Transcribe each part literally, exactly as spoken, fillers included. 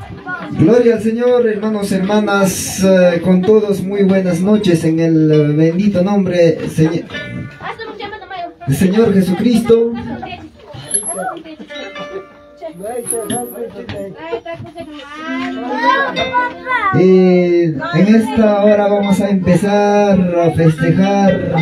Gloria al Señor, hermanos, hermanas, uh, con todos muy buenas noches en el uh, bendito nombre señor, del Señor Jesucristo. Y en esta hora vamos a empezar a festejar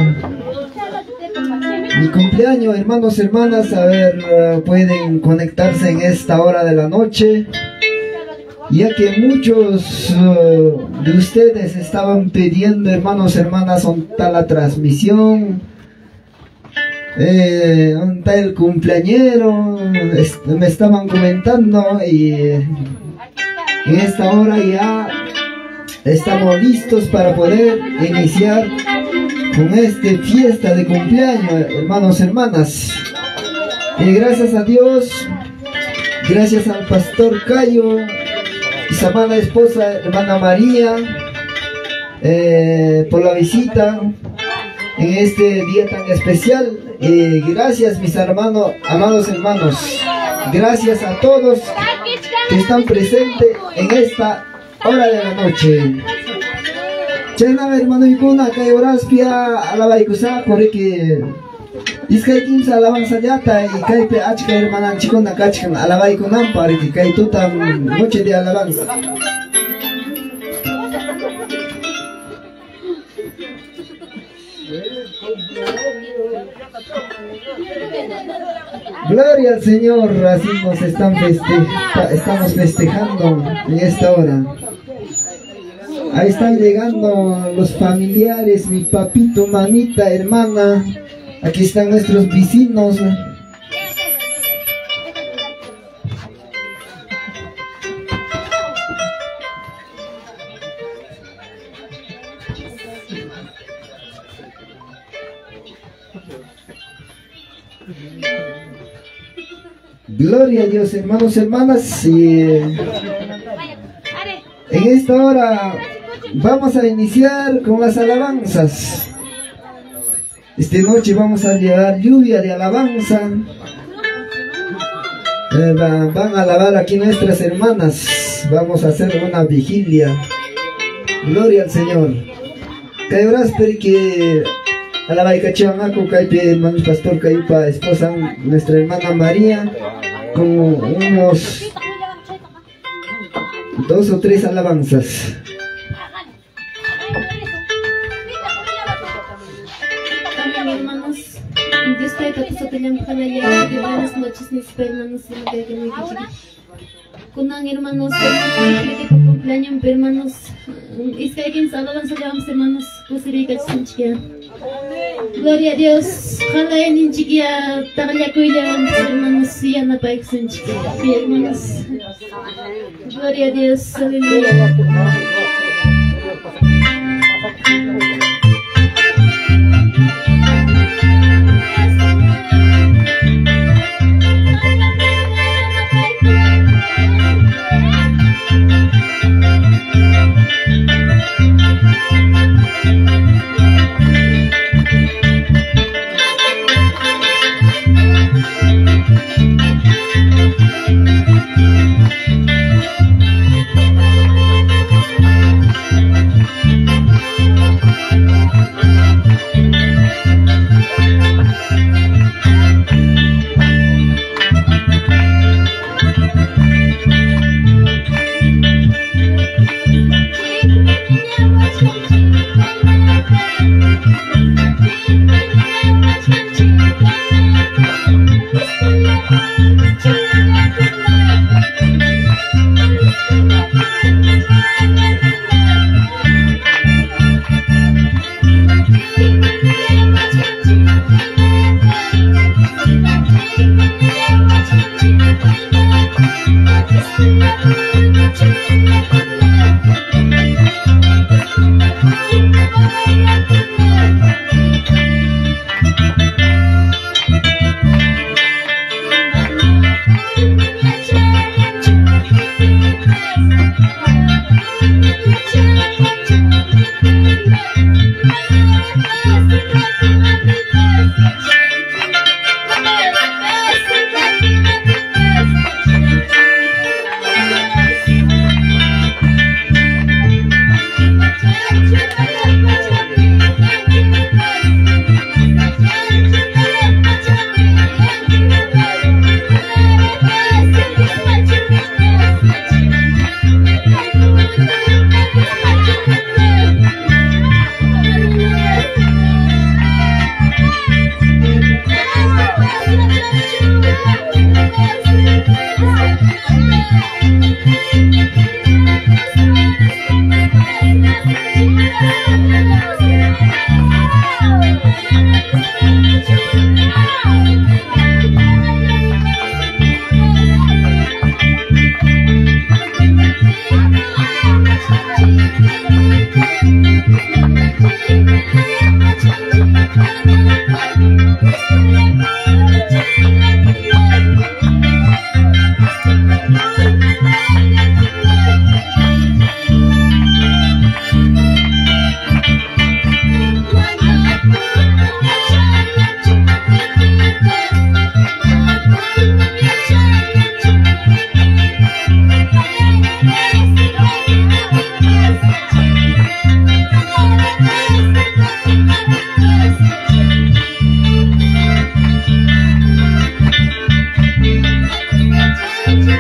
mi cumpleaños, hermanos, hermanas. A ver, uh, pueden conectarse en esta hora de la noche, ya que muchos uh, de ustedes estaban pidiendo, hermanos, hermanas, ¿dónde está la transmisión? Eh, ¿Dónde está el cumpleañero? Est me estaban comentando, y eh, en esta hora ya estamos listos para poder iniciar con esta fiesta de cumpleaños, hermanos, hermanas. Y gracias a Dios, gracias al pastor Cayo y su amada esposa, hermana María, eh, por la visita en este día tan especial. Y gracias, mis hermanos, amados hermanos, gracias a todos que están presentes en esta hora de la noche. Chena, hermano, y con acá Oraspia alabaikusa, porque Iskay kimsa alabanza yata y kaipe achka hermana chikona kachkan alabaikunam para que kai tuta noche de alabanza. Gloria al Señor, así nos están feste estamos festejando en esta hora. Ahí están llegando los familiares, mi papito, mamita, hermana. Aquí están nuestros vecinos. Gloria a Dios, hermanos, hermanas. Y en esta hora vamos a iniciar con las alabanzas. Esta noche vamos a llevar lluvia de alabanza. Eh, van, van a alabar aquí nuestras hermanas. Vamos a hacer una vigilia. Gloria al Señor. Caibras que alabay cachianaco, caipe hermanos pastor caipa esposa nuestra hermana María, como unos dos o tres alabanzas. Hermanos, Dios te ayude a tener buenas noches, mis hermanos. Con hermanos, hermanos, cumpleaños, hermanos. Es que alguien alabanza llevamos, hermanos. Gloria a Dios. Ojalá en chiquilla, tagayacuya, hermanos, y Ana Paix en chiquilla, hermanos. Gloria a Dios. Aleluya. Thank you.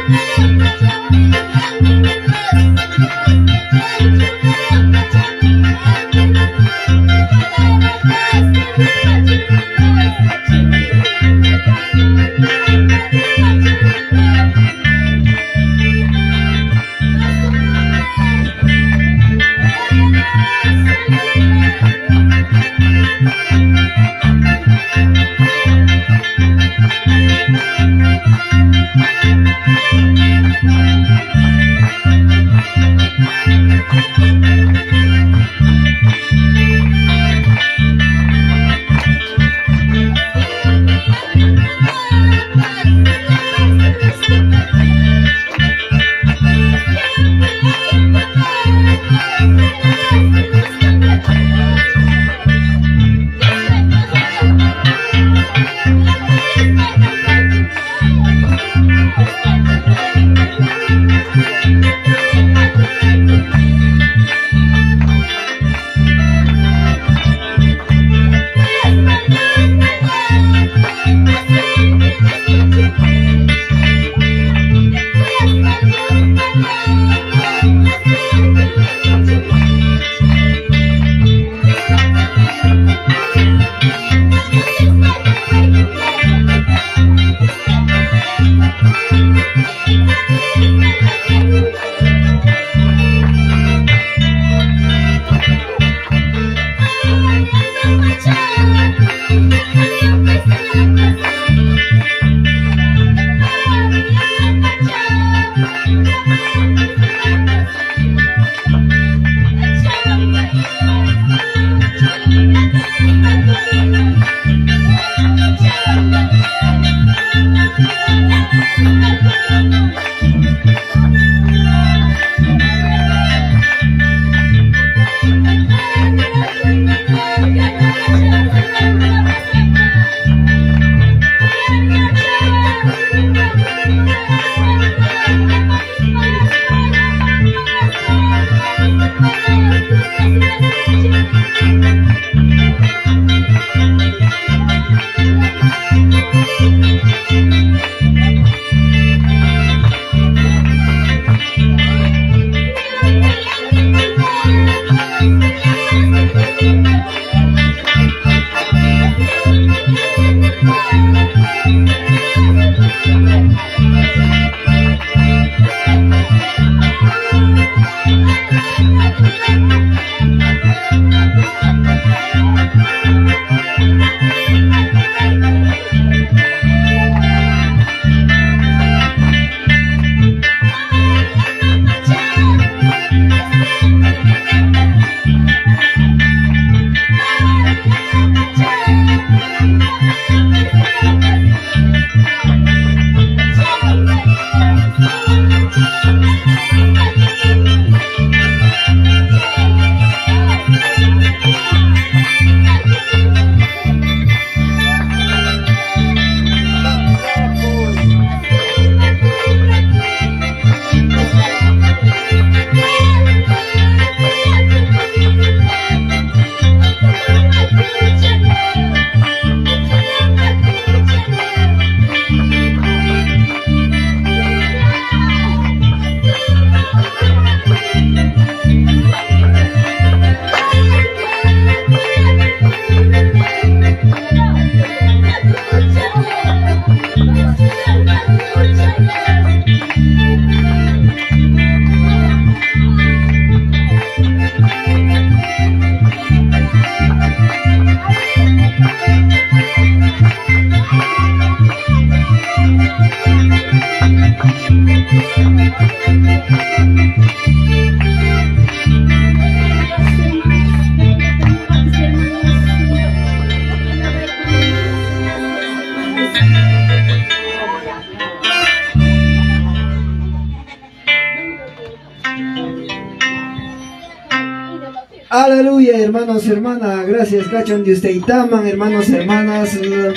Aleluya, hermanos, hermanas, gracias, cachon de usted y taman, hermanos, hermanas.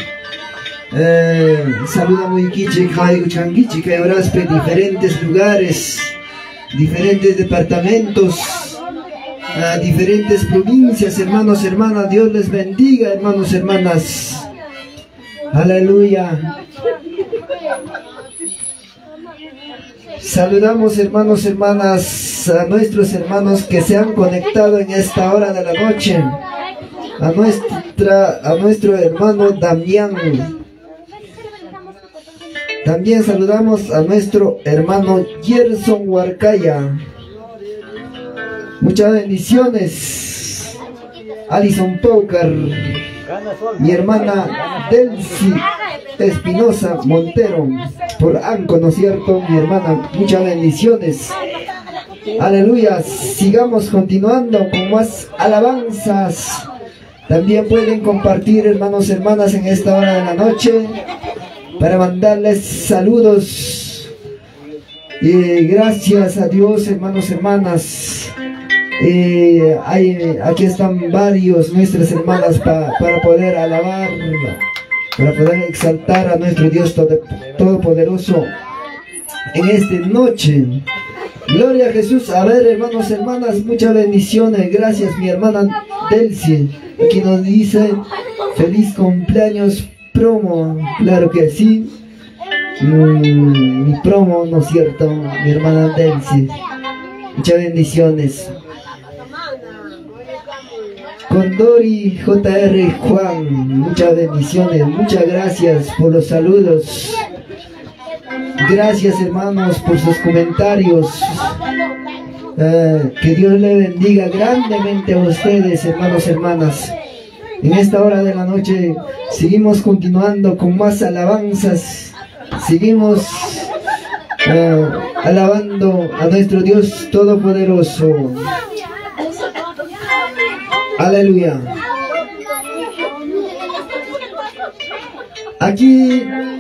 Eh, saluda muy kiche, jaigu changuichi, que oraspe, diferentes lugares, diferentes departamentos, uh, diferentes provincias, hermanos, hermanas. Dios les bendiga, hermanos, hermanas. Aleluya. Saludamos, hermanos, hermanas, a nuestros hermanos que se han conectado en esta hora de la noche. A, nuestra, a nuestro hermano Damián. También saludamos a nuestro hermano Gerson Huarcaya. Muchas bendiciones. Alison Paucar. Mi hermana Delcy Espinosa Montero. Por Anco, ¿no es cierto? Mi hermana, muchas bendiciones. Aleluya. Sigamos continuando con más alabanzas. También pueden compartir, hermanos, hermanas, en esta hora de la noche, para mandarles saludos. Y gracias a Dios, hermanos, hermanas. Eh, hay, aquí están varios nuestras hermanas pa, para poder alabar, para poder exaltar a nuestro Dios todo, Todopoderoso en esta noche. Gloria a Jesús. A ver, hermanos, hermanas, muchas bendiciones. Gracias, mi hermana Delcy. Aquí nos dice feliz cumpleaños promo. Claro que sí. Mm, mi promo, ¿no es cierto? Mi hermana Delcy. Muchas bendiciones. Condori J R Juan, muchas bendiciones, muchas gracias por los saludos. Gracias, hermanos, por sus comentarios. Eh, que Dios le bendiga grandemente a ustedes, hermanos, hermanas. En esta hora de la noche seguimos continuando con más alabanzas. Seguimos eh, alabando a nuestro Dios Todopoderoso. Aleluya. Aquí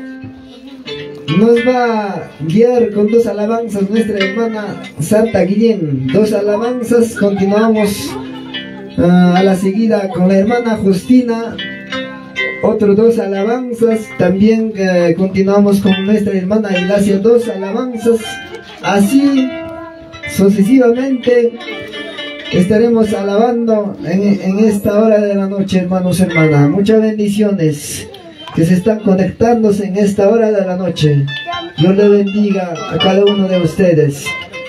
nos va a guiar con dos alabanzas nuestra hermana Santa Guillén. Dos alabanzas. Continuamos uh, a la seguida con la hermana Justina. Otros dos alabanzas. También uh, continuamos con nuestra hermana Hilacia. Dos alabanzas. Así sucesivamente estaremos alabando en, en esta hora de la noche, hermanos, hermanas. Muchas bendiciones que se están conectándose en esta hora de la noche. Dios le bendiga a cada uno de ustedes.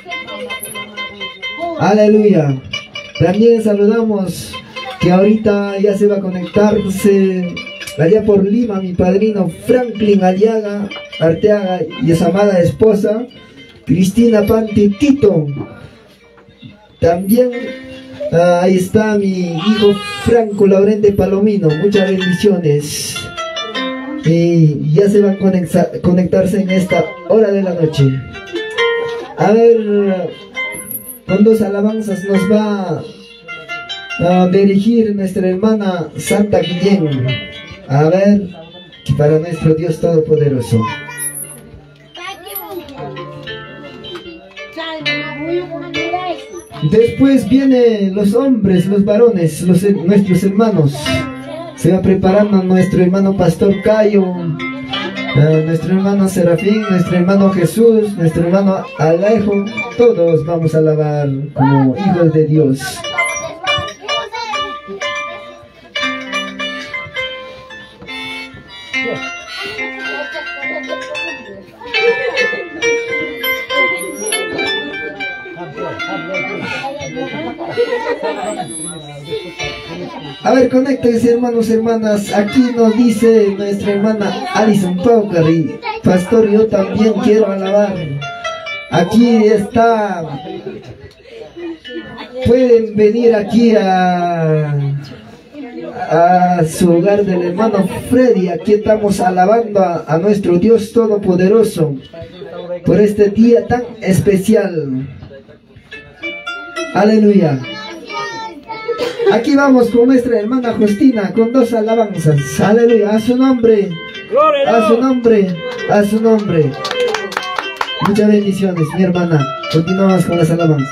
Aleluya. También saludamos que ahorita ya se va a conectarse allá por Lima mi padrino Franklin Aliaga Arteaga y su amada esposa Cristina Pantitito. También uh, ahí está mi hijo Franco Laurente Palomino. Muchas bendiciones. Y ya se van a conectar, conectarse en esta hora de la noche. A ver, con dos alabanzas nos va a dirigir nuestra hermana Santa Guillén. A ver, para nuestro Dios Todopoderoso. Después vienen los hombres, los varones, los, nuestros hermanos. Se va preparando nuestro hermano Pastor Cayo, uh, nuestro hermano Serafín, nuestro hermano Jesús, nuestro hermano Alejo. Todos vamos a alabar como hijos de Dios. A ver, conéctense, hermanos, hermanas. Aquí nos dice nuestra hermana Alison Paucar y pastor, yo también quiero alabar. Aquí está. Pueden venir aquí a, a su hogar del hermano Freddy. Aquí estamos alabando a, a nuestro Dios Todopoderoso por este día tan especial. Aleluya. Aquí vamos con nuestra hermana Justina con dos alabanzas. Aleluya. A su nombre. A su nombre. A su nombre. Muchas bendiciones, mi hermana. Continuamos con las alabanzas.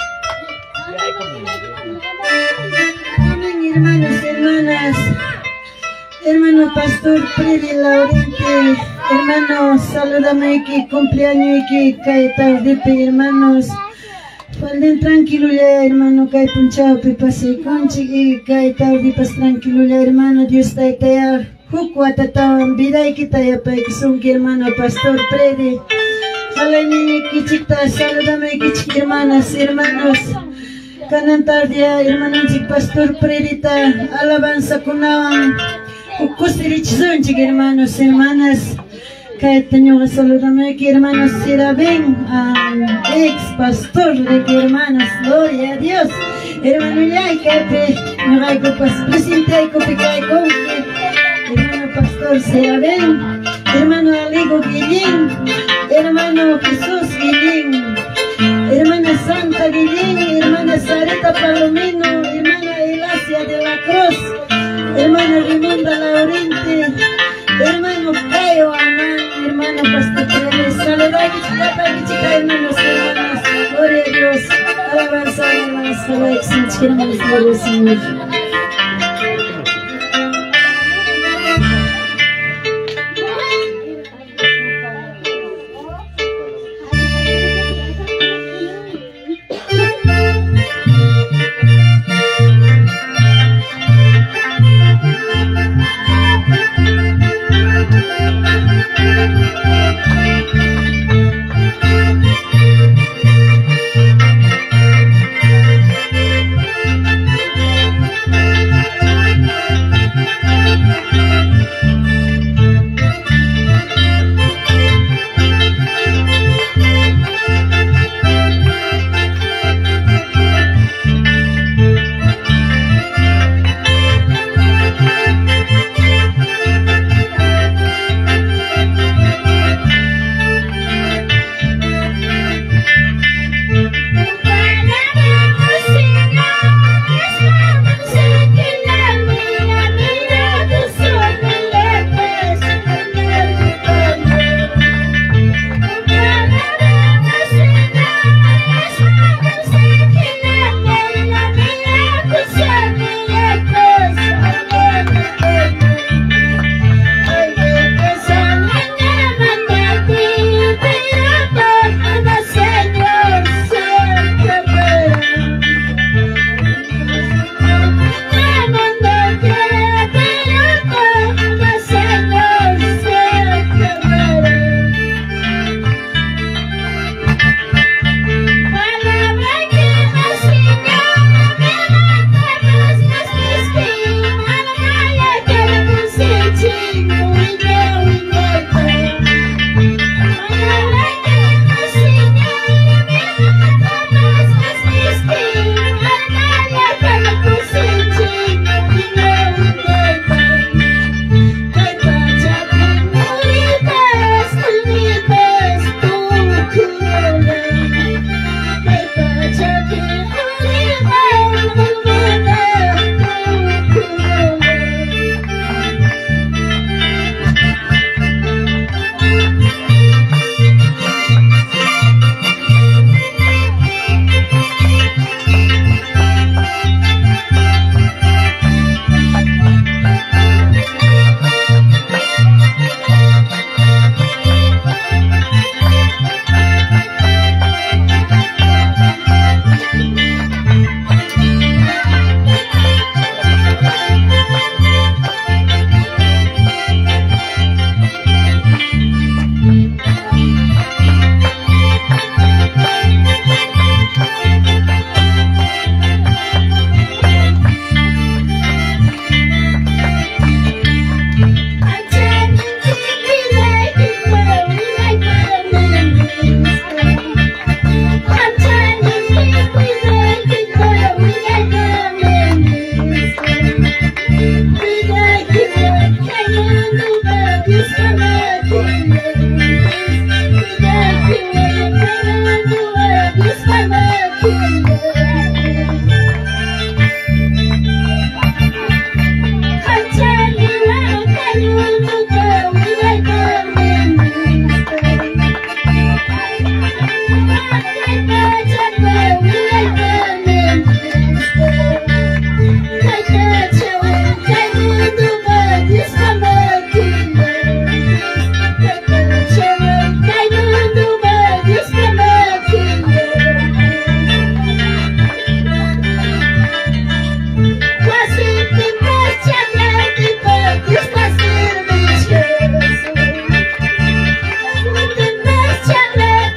Amén, hermanos, hermanas. Hermano Pastor Freddy Laurente. Hermanos, salúdame que cumpleaños y que cae tarde, hermanos. Falden tranquilo ya, hermano, cae punchado, pase conchi y cae tarde, pas tranquilo ya, hermano. Dios está allá. Juco atatawan vida y que está allá, que son que hermano Pastor Freddy. Jalaini kichikta, saludame kichik hermanas, hermanos. Kanan tarde, hermananchik Pastor Prerita, alabanza kunawan. Ukusirichzunchik, hermanos, hermanas. Caetaño, saludame que hermanos Sirabén, ex pastor de que hermanos, gloria a Dios. Hermano ya que no hay copas presente que hermano pastor Sirabén, hermano Aligo Guillén, hermano Jesús Guillén, hermana Santa Guillén, hermana Sareta Palomino, hermana Elasia de la Cruz, hermana Raimonda Laurente, hermano Cayo Amán, hermano Pastor Pérez, saludos chica, hermanos, hermanas, gloria a Dios, alabanza, alabanza, la excelencia, hermanos, gloria al Señor. Chocolate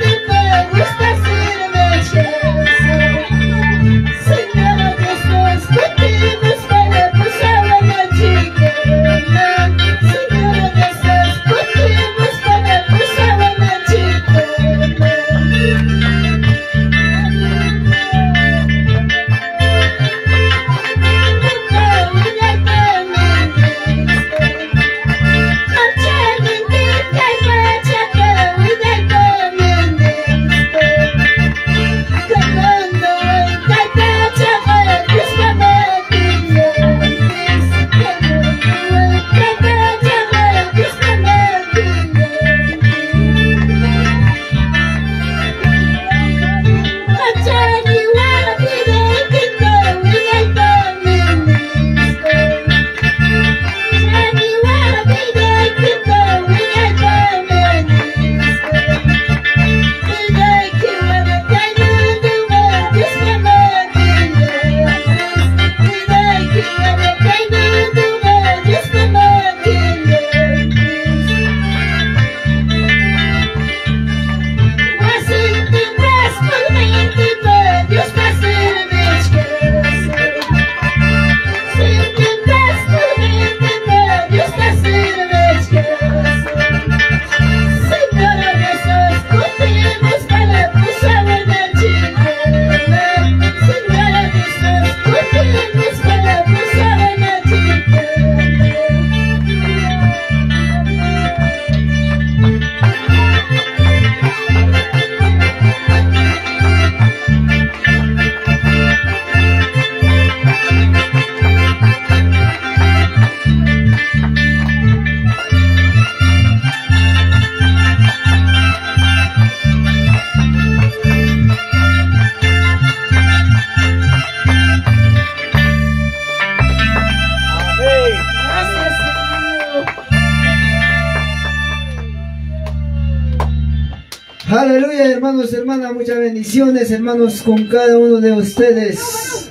Aleluya, hermanos, hermanas, muchas bendiciones, hermanos, con cada uno de ustedes.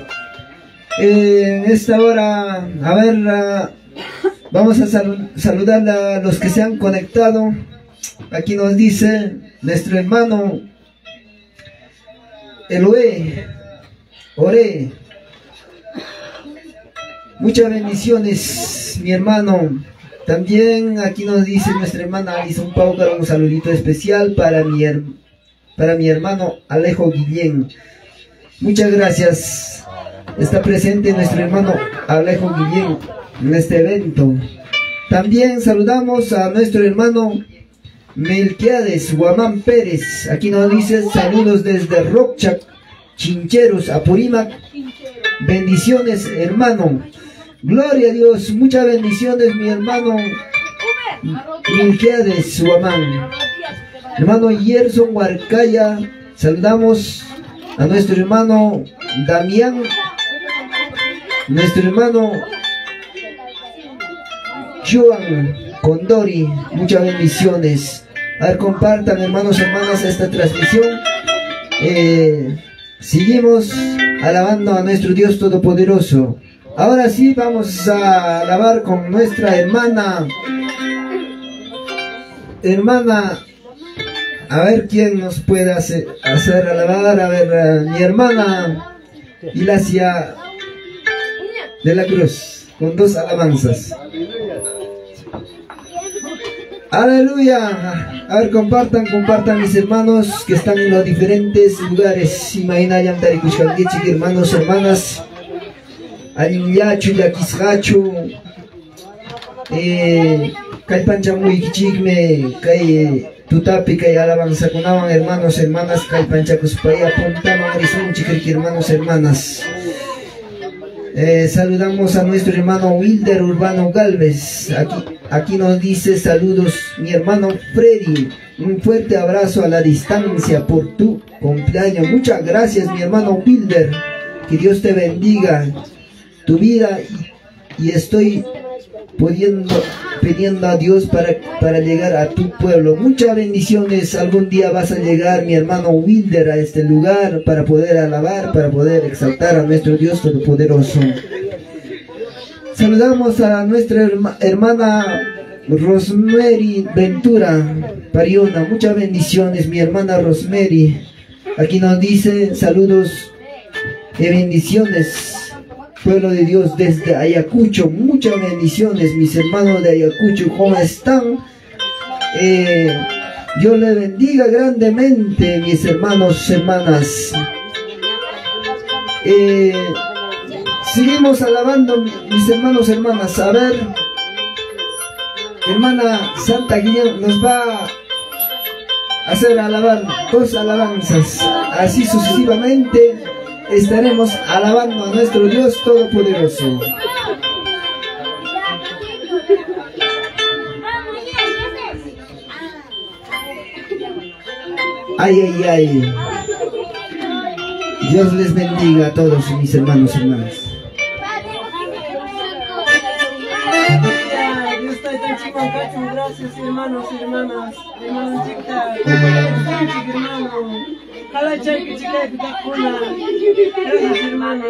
Eh, en esta hora, a ver, uh, vamos a sal saludar a los que se han conectado. Aquí nos dice nuestro hermano Eloé, Oré. Muchas bendiciones, mi hermano. También aquí nos dice nuestra hermana Alison Paucar, un saludito especial para mi, para mi hermano Alejo Guillén. Muchas gracias. Está presente nuestro hermano Alejo Guillén en este evento. También saludamos a nuestro hermano Melquiades Guamán Pérez. Aquí nos dice saludos desde Rocha, Chincheros, Apurímac. Bendiciones, hermano. Gloria a Dios, muchas bendiciones, mi hermano Melquiades Guamán. Hermano Gerson Huarcaya, saludamos a nuestro hermano Damián, nuestro hermano Joan Condori, muchas bendiciones. A ver, compartan, hermanos y hermanas, esta transmisión. Eh, seguimos alabando a nuestro Dios Todopoderoso. Ahora sí vamos a alabar con nuestra hermana, hermana, a ver quién nos puede hacer, hacer alabar. A ver, uh, mi hermana Ilacia de la Cruz, con dos alabanzas. Aleluya. A ver, compartan, compartan, mis hermanos que están en los diferentes lugares. Imagina Yantarikushkalgichik, hermanos, hermanas. Alimyachu, Yakishachu, eh, Kay Panchamuy Kichigme, Kay Tutapi, Kay Alabanza Kunawan, hermanos, hermanas, Kay Panchakuspaya, Pontaman, Rizun, Chiquirki, hermanos, hermanas. Eh, saludamos a nuestro hermano Wilder Urbano Galvez. Aquí, aquí nos dice saludos mi hermano Freddy. Un fuerte abrazo a la distancia por tu cumpleaños. Muchas gracias, mi hermano Wilder. Que Dios te bendiga tu vida y, y estoy pudiendo, pidiendo a Dios para, para llegar a tu pueblo. Muchas bendiciones. Algún día vas a llegar, mi hermano Wilder, a este lugar para poder alabar, para poder exaltar a nuestro Dios Todopoderoso. Saludamos a nuestra hermana Rosemary Ventura Pariona. Muchas bendiciones, mi hermana Rosemary. Aquí nos dice saludos y bendiciones, pueblo de Dios, desde Ayacucho. Muchas bendiciones, mis hermanos de Ayacucho. ¿Cómo están? Eh, Dios le bendiga grandemente, mis hermanos, hermanas. Eh, seguimos alabando, mis hermanos, hermanas. A ver, hermana Santa Guillén nos va a hacer alabar dos alabanzas. Así sucesivamente estaremos alabando a nuestro Dios Todopoderoso. Ay, ay, ay. Dios les bendiga a todos mis hermanos y hermanas. Gracias, hermanos y hermanas. Hermanos, chica, hermano. Jala chay chica de Pitacuna. Gracias, hermano.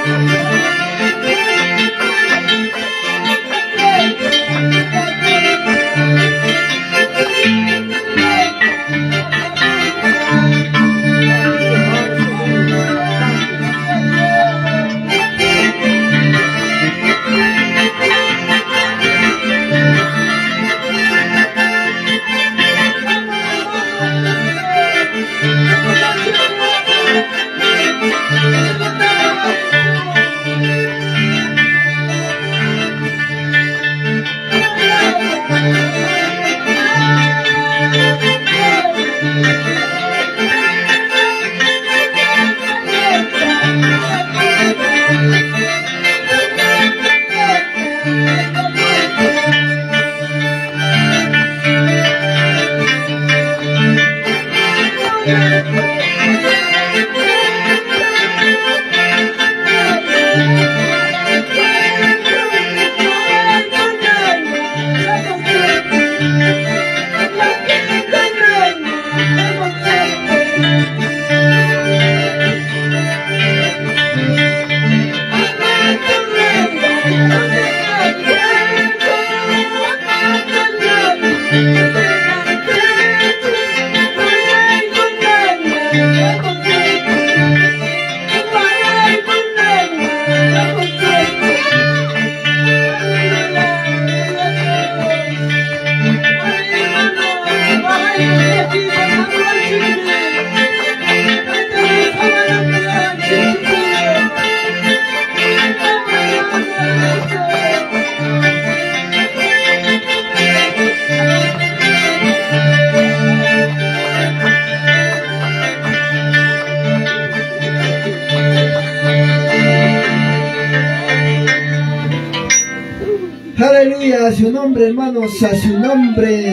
Aleluya, a su nombre, hermanos, a su nombre.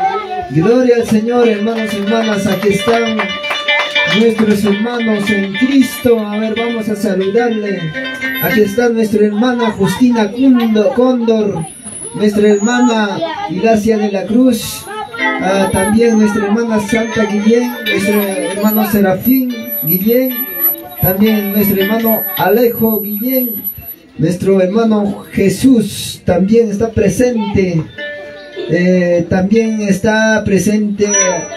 Gloria al Señor, hermanos y hermanas. Aquí están nuestros hermanos en Cristo. A ver, vamos a saludarle. Aquí está nuestra hermana Justina Cóndor, nuestra hermana Hilacia de la Cruz, ah, también nuestra hermana Santa Guillén, nuestro hermano Serafín Guillén, también nuestro hermano Alejo Guillén, nuestro hermano Jesús también está presente. Eh, también está presente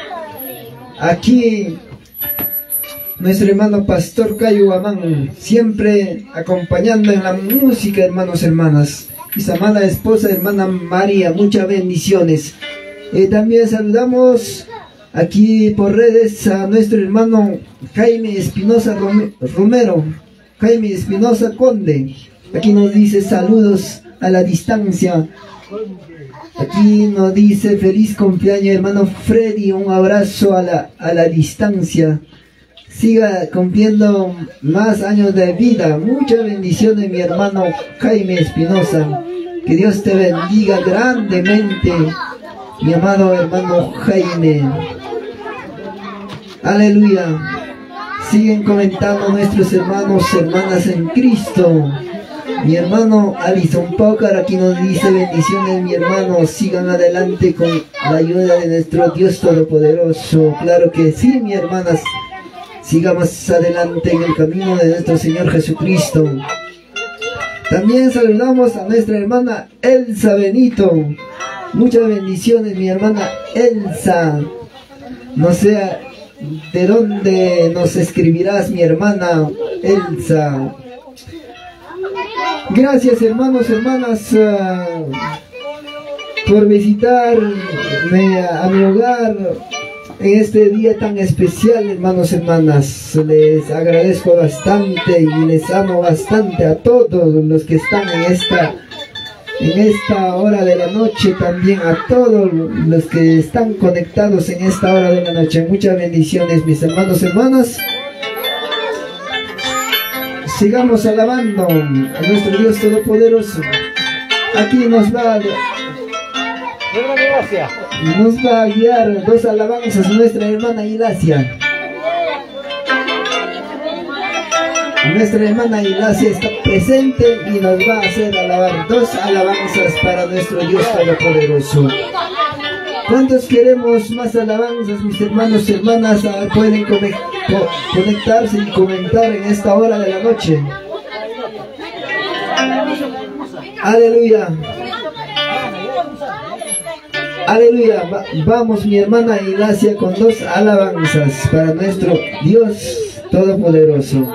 aquí nuestro hermano Pastor Cayo Amán, siempre acompañando en la música, hermanos, hermanas. Y su amada esposa, hermana María, muchas bendiciones. Eh, también saludamos aquí por redes a nuestro hermano Jaime Espinosa Romero, Jaime Espinosa Conde. Aquí nos dice saludos a la distancia. Aquí nos dice feliz cumpleaños, hermano Freddy, un abrazo a la, a la distancia. Siga cumpliendo más años de vida. Muchas bendiciones, mi hermano Jaime Espinosa. Que Dios te bendiga grandemente, mi amado hermano Jaime. Aleluya. Siguen comentando nuestros hermanos, hermanas en Cristo. Mi hermano Alison Pócar aquí nos dice bendiciones, mi hermano, sigan adelante con la ayuda de nuestro Dios Todopoderoso. Claro que sí, mi hermanas, sigamos adelante en el camino de nuestro Señor Jesucristo. También saludamos a nuestra hermana Elsa Benito. Muchas bendiciones, mi hermana Elsa. No sé de dónde nos escribirás, mi hermana Elsa. Gracias, hermanos, hermanas, uh, por visitarme a, a mi hogar en este día tan especial, hermanos, hermanas. Les agradezco bastante y les amo bastante a todos los que están en esta, en esta hora de la noche, también a todos los que están conectados en esta hora de la noche. Muchas bendiciones, mis hermanos, hermanas. Sigamos alabando a nuestro Dios Todopoderoso. Aquí nos va a, nos va a guiar dos alabanzas a nuestra hermana Hilacia. Nuestra hermana Hilacia está presente y nos va a hacer alabar dos alabanzas para nuestro Dios Todopoderoso. ¿Cuántos queremos más alabanzas, mis hermanos y hermanas? Pueden conectarse y comentar en esta hora de la noche. Aleluya. Aleluya. Va- vamos mi hermana Ignacia con dos alabanzas para nuestro Dios Todopoderoso.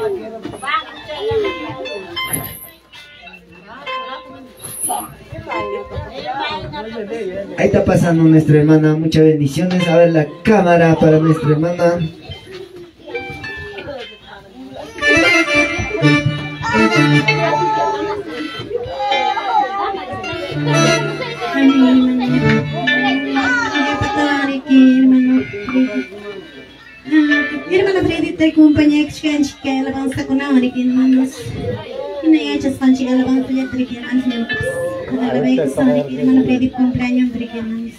Ahí está pasando nuestra hermana, muchas bendiciones. A ver la cámara para nuestra hermana. Hermano Freddy, te acompaña con chica alabanza con América, hermanos. Y hechas con chica alabanza ya tres hermanos. A la vez, hermano Freddy, cumpleaños tres hermanos.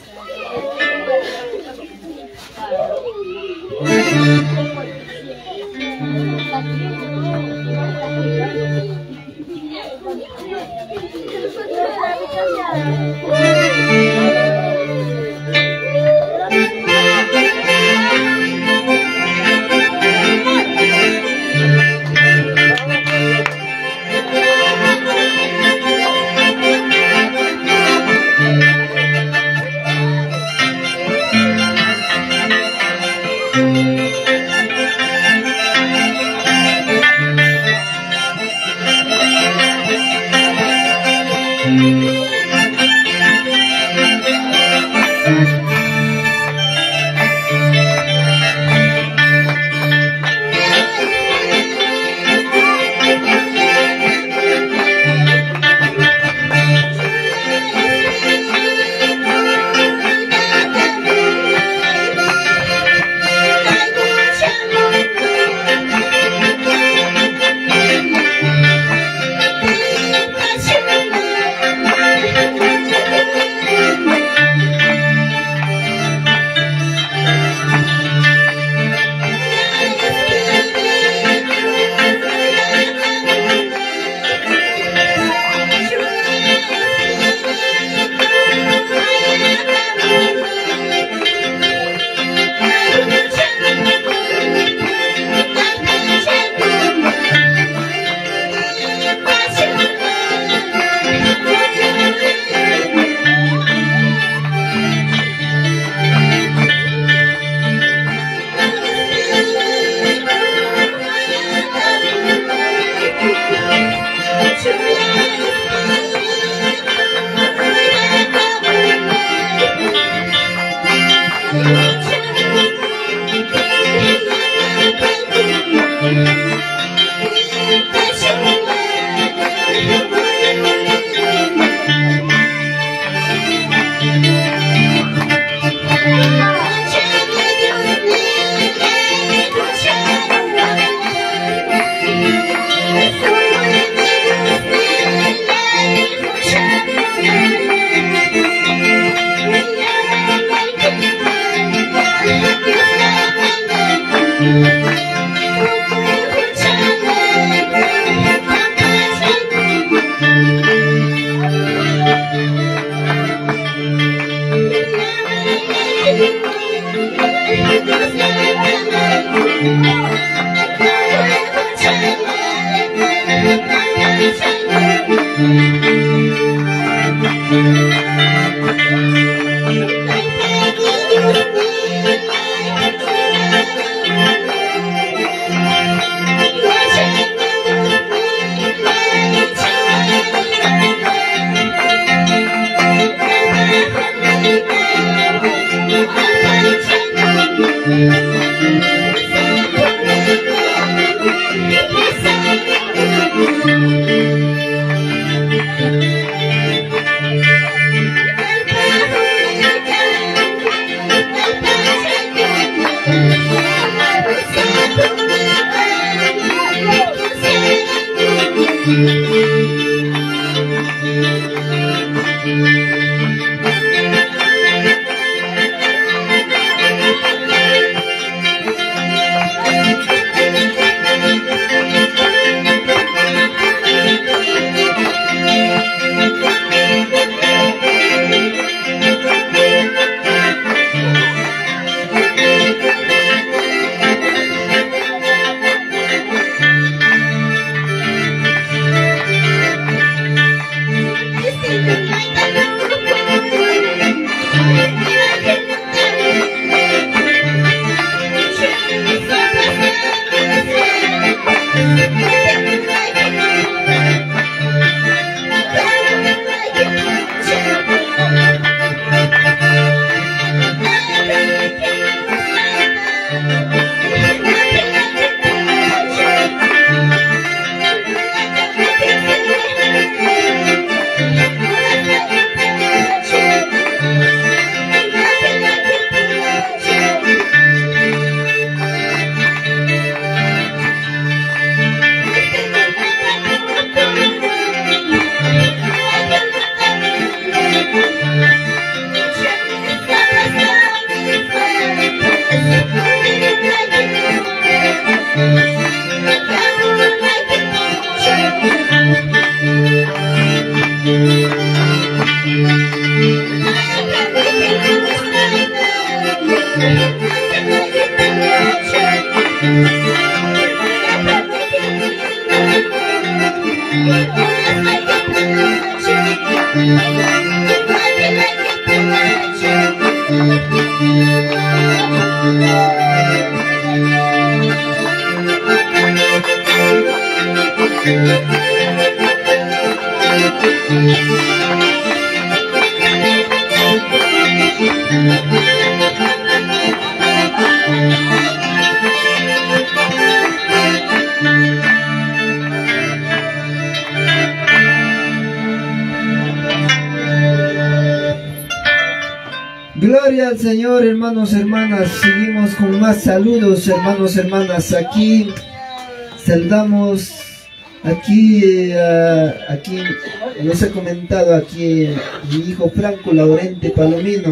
Gloria al Señor, hermanos, hermanas. Seguimos con más saludos, hermanos, hermanas. Aquí saludamos, aquí, uh, aquí nos ha comentado aquí mi hijo Franco Laurente Palomino,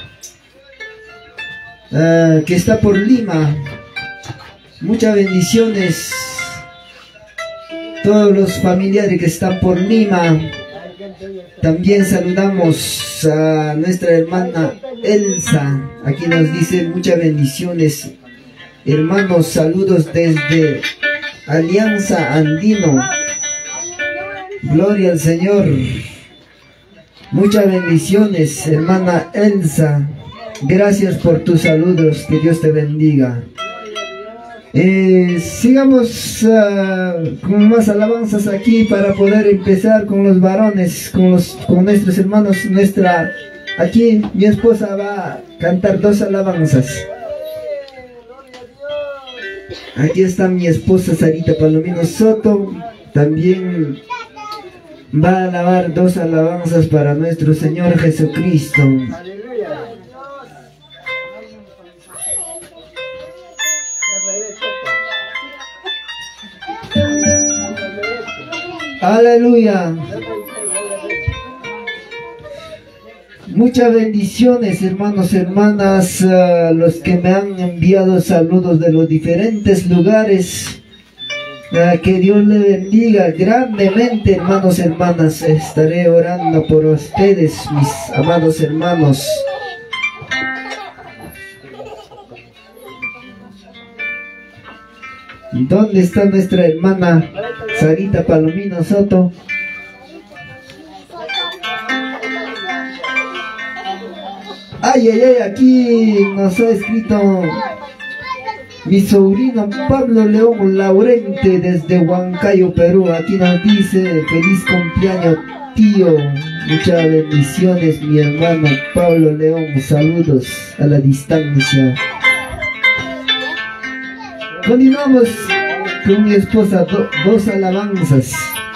uh, que está por Lima. Muchas bendiciones. Todos los familiares que están por Lima. También saludamos a nuestra hermana Elsa. Aquí nos dice muchas bendiciones. Hermanos, saludos desde Alianza Andino. Gloria al Señor. Muchas bendiciones, hermana Elsa. Gracias por tus saludos. Que Dios te bendiga. Eh, sigamos uh, con más alabanzas aquí para poder empezar con los varones, con, los, con nuestros hermanos. Nuestra, aquí mi esposa va a cantar dos alabanzas. Aquí está mi esposa Sarita Palomino Soto. También va a alabar dos alabanzas para nuestro Señor Jesucristo. Aleluya. Muchas bendiciones, hermanos, hermanas, uh, los que me han enviado saludos de los diferentes lugares. Uh, que Dios le bendiga grandemente, hermanos, hermanas. Estaré orando por ustedes, mis amados hermanos. ¿Dónde está nuestra hermana Sarita Palomino Soto? Ay, ay, ay, aquí nos ha escrito mi sobrino Pablo León Laurente desde Huancayo, Perú. Aquí nos dice: feliz cumpleaños, tío. Muchas bendiciones, mi hermano Pablo León. Saludos a la distancia. Continuamos con mi esposa, do, dos alabanzas.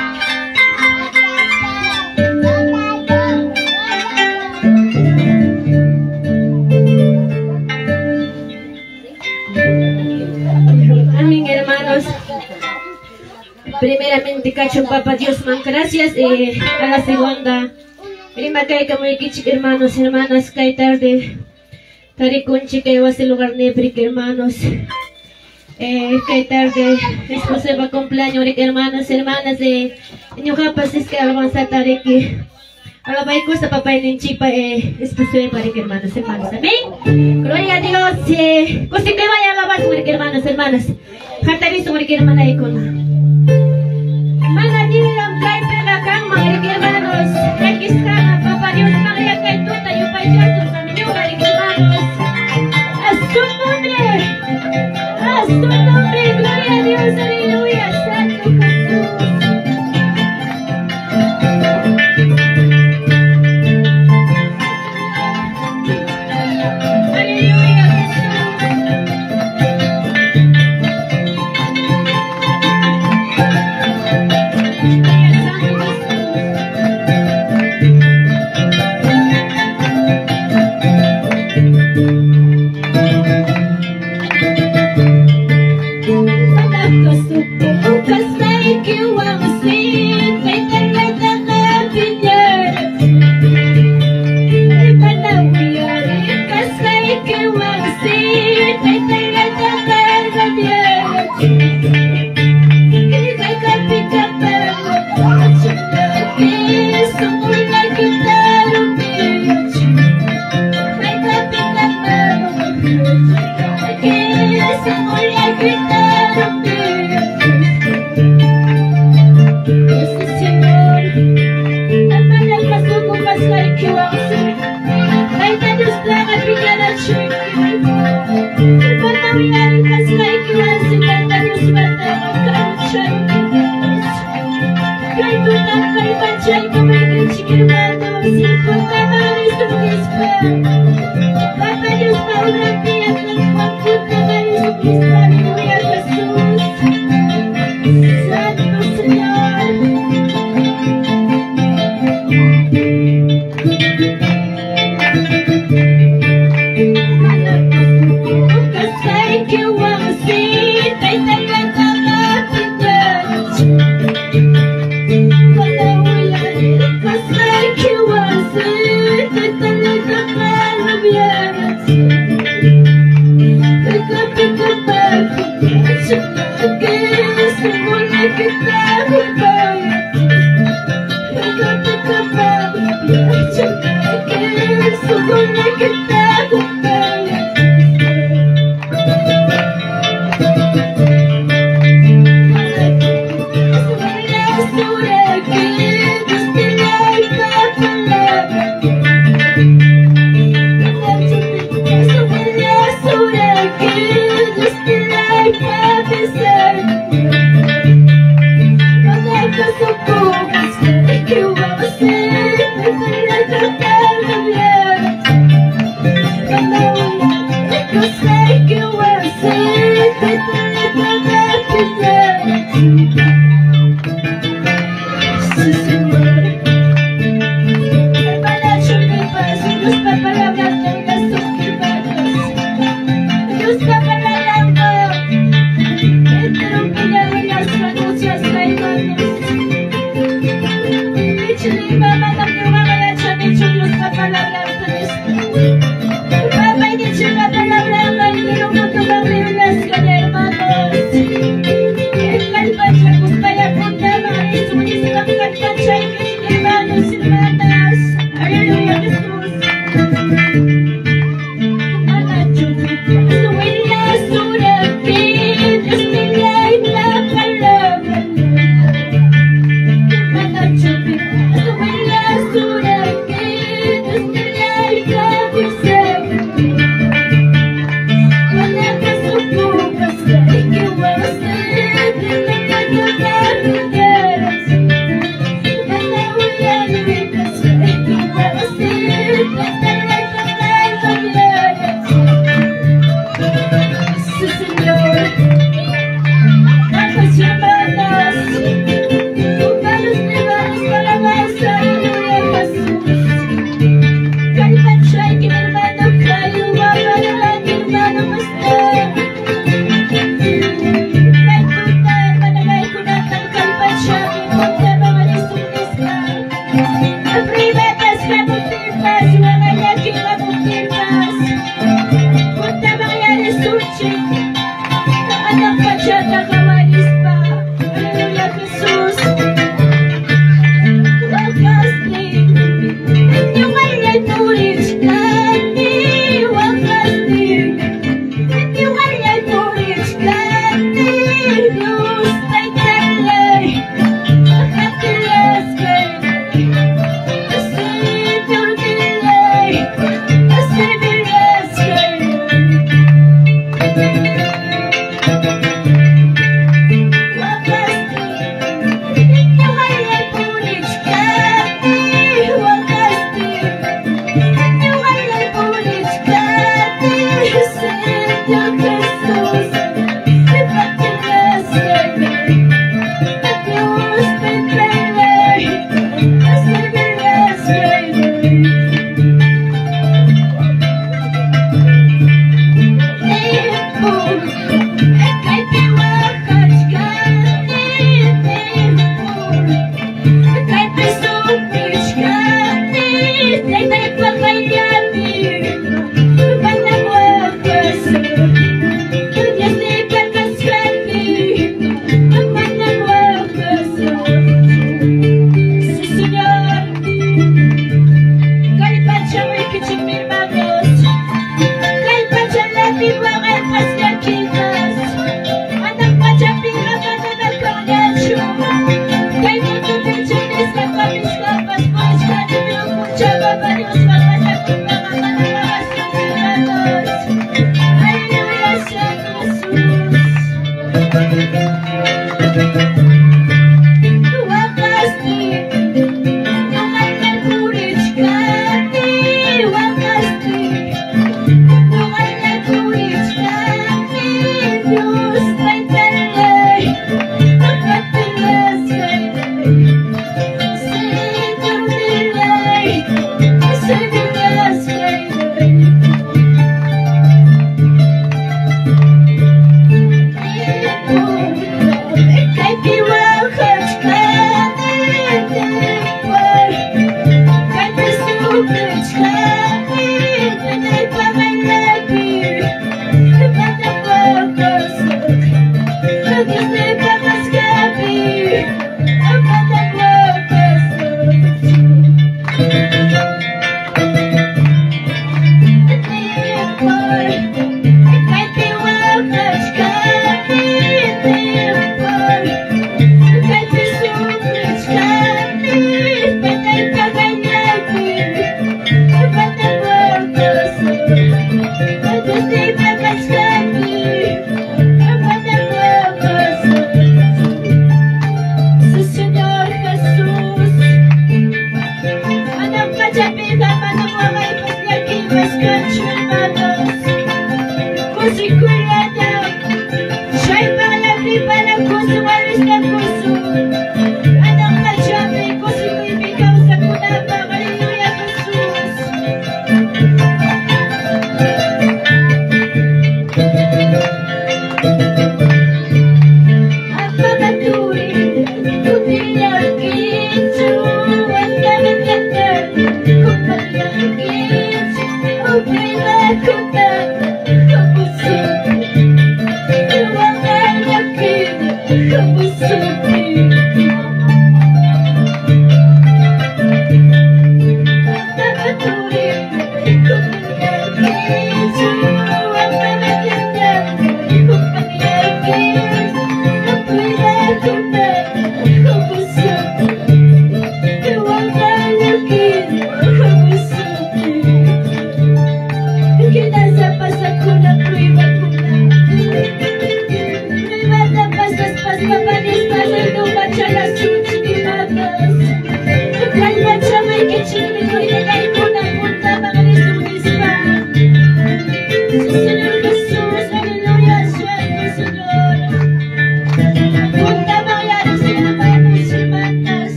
Amén, hermanos. Primeramente, cacho papá Dios, man, gracias. Eh, a la segunda, prima Kaika, muy kichik, hermanos, hermanas, cae tarde. Taricunchi, que va a ser lugar nebric, hermanos. Eh, que tarde, esposa va cumpleaños, hermanos, hermanas de Ñujapas, es que alabanza tareki. Alabay cuesta papá en chipa, eh, esposa para que hermanos, hermanas, amén. Gloria a Dios, eh, pues que vaya a alabar, hermanos, hermanas. Jata visto, hermana y con. Mana diram, cae pega cama, hermanos. Aquí está, papá Dios, María, cae tuta, yo payato, también, hermanos. A su nombre. A su nombre, gloria a Dios, aleluya, Santo Jesús. Aleluya, Jesús.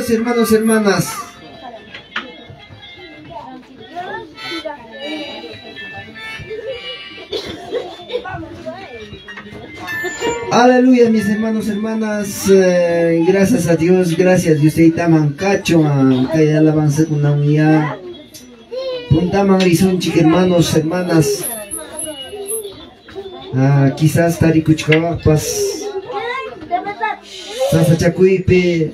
Dios, hermanos, hermanas. Aleluya, mis hermanos, hermanas. Eh, gracias a Dios, gracias. Dios te taman cacho, que alabanza con la unidad. Puntaman rizunchik, hermanos, hermanas. Ah, quizás tarikuchkawapas. Sasachakuipe.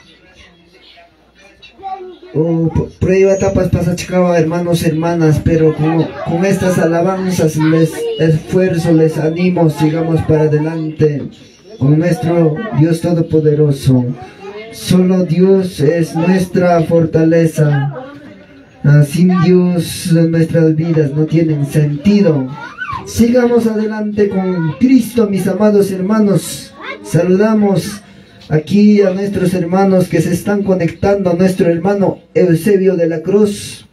Oh, prueba tapas pasachkawa, hermanos, hermanas, pero con, con estas alabanzas les esfuerzo, les animo, sigamos para adelante con nuestro Dios Todopoderoso. Solo Dios es nuestra fortaleza. Ah, sin Dios nuestras vidas no tienen sentido. Sigamos adelante con Cristo, mis amados hermanos. Saludamos aquí a nuestros hermanos que se están conectando, a nuestro hermano Eusebio de la Cruz.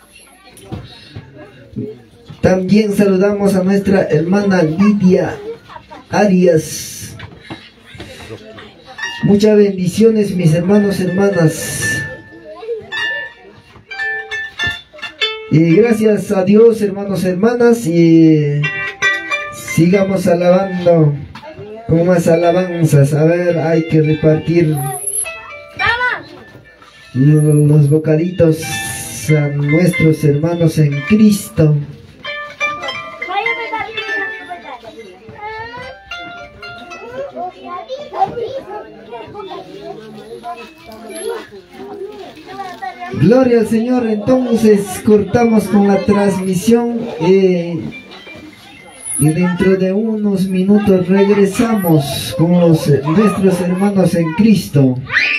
También saludamos a nuestra hermana Lidia Arias. Muchas bendiciones, mis hermanos, hermanas. Y gracias a Dios, hermanos, hermanas, y sigamos alabando con más alabanzas. A ver, hay que repartir los bocaditos a nuestros hermanos en Cristo. Gloria al Señor. Entonces cortamos con la transmisión eh, y dentro de unos minutos regresamos con los, nuestros hermanos en Cristo.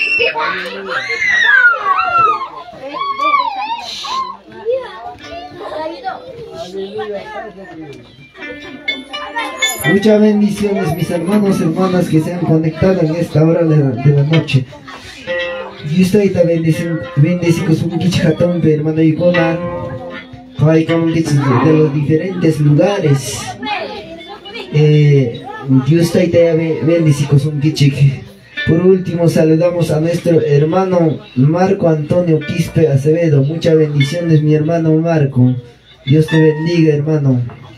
Muchas bendiciones, mis hermanos, hermanas que se han conectado en esta hora de la, de la noche. Y usted también bendice con su kichhatón, hermano Icola, de los diferentes lugares. Eh, Dios te bendice con su kichik. Por último, saludamos a nuestro hermano Marco Antonio Quispe Acevedo. Muchas bendiciones, mi hermano Marco. Dios te bendiga, hermano.